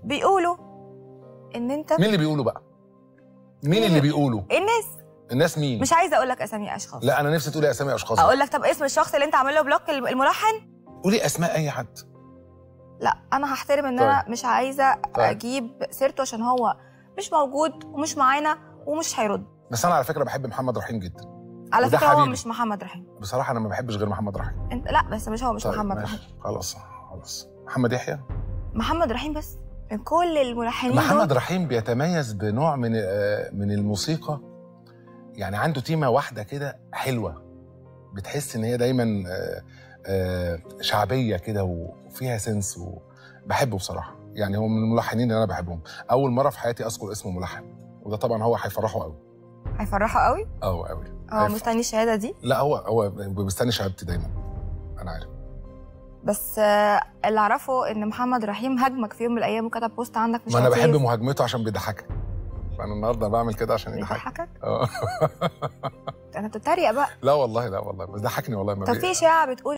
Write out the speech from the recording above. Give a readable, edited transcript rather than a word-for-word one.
بيقولوا ان انت مين اللي بيقولوا بقى؟ مين اللي بيقولوا؟ الناس مين؟ مش عايزه اقول لك اسامي اشخاص. لا انا نفسي تقولي اسامي اشخاص. اقول لك طب اسم الشخص اللي انت عامل له بلوك الملحن؟ قولي اسماء اي حد. لا انا هحترم ان انا مش عايزه اجيب سيرته عشان هو مش موجود ومش معانا ومش هيرد. بس انا على فكره بحب محمد رحيم جدا. على فكره هو مش محمد رحيم. بصراحه انا ما بحبش غير محمد رحيم. انت لا بس مش هو مش محمد رحيم. خلاص محمد يحيى. محمد رحيم بس من كل الملحنين محمد رحيم بيتميز بنوع من الموسيقى، يعني عنده تيمه واحده كده حلوه، بتحس ان هي دايما شعبيه كده وفيها سنس، وبحبه بصراحه. يعني هو من الملحنين اللي انا بحبهم. اول مره في حياتي اذكر اسمه ملحن، وده طبعا هو هيفرحه قوي. هيفرحه قوي؟ قوي. هو مستني الشهاده دي؟ لا هو مستني شهادتي دايما، انا عارف. بس اللي اعرفه ان محمد رحيم هاجمك في يوم من الايام وكتب بوست عندك مش ما انا بحب مهاجمته عشان بيضحكني، فانا النهارده بعمل كده عشان يضحكك. انا بتتريق بقى. لا والله بس ضحكني والله. طب في اشاعه بتقول